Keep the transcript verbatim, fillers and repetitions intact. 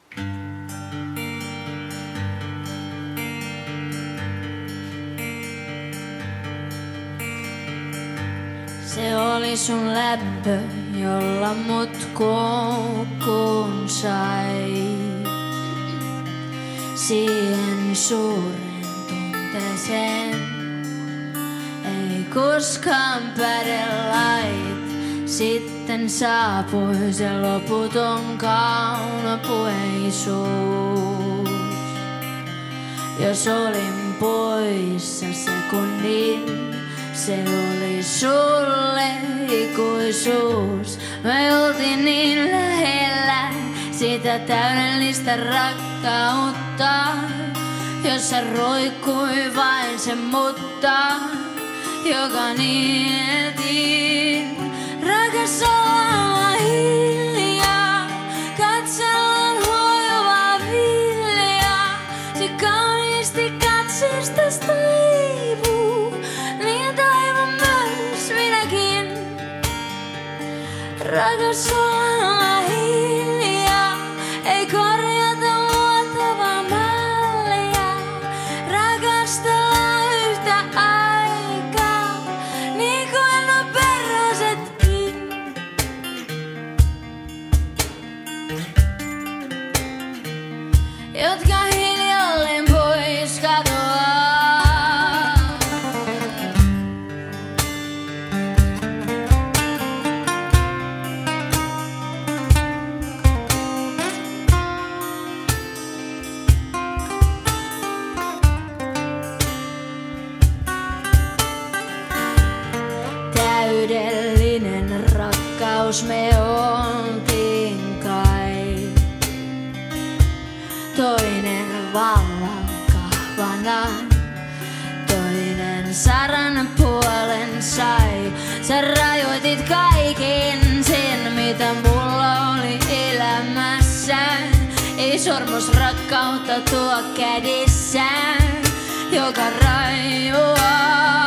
Se oli sun läppö, jolla mut koukkuun sai. Siihen suuren tunteeseen ei koskaan päde lait. Sitten saapui se loputon kaunopuheisuus. Jos olin poissa sekunnin, se oli sulle ikuisuus. Me oltiin niin lähellä sitä täydellistä rakkautta, jossa roikkui vain se mutta, joka nieltiin. Rakas olla hiljaa, katsellaan huojuvaa viljaa. Se kauniisti katseestas taipuu, niin taivun myös minäkin. Rakas olla hiljaa, ei korjata luotavaa mallia. Rakastella yhtä aikaa, niin kuin nuo perhosetkin. Jotka hiljalleen pois katoaa. Täydellinen rakkaus me oltiin kai. Toinen vallan kahvana, toinen saran puolen sai. Sä rajoitit kaiken sen, mitä mulla oli elämässä. Ei sormus rakkautta tuo kädessään, joka raivoaa.